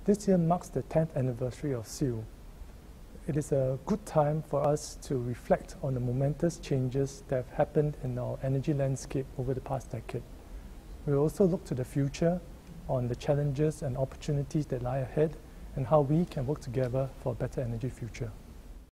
This year marks the 10th anniversary of SIEW. It is a good time for us to reflect on the momentous changes that have happened in our energy landscape over the past decade. We will also look to the future on the challenges and opportunities that lie ahead and how we can work together for a better energy future.